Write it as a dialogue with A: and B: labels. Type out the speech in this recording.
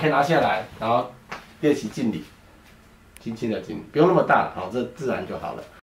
A: 可以拿下来，然后练习敬礼，轻轻的敬礼，不用那么大，好，这自然就好了。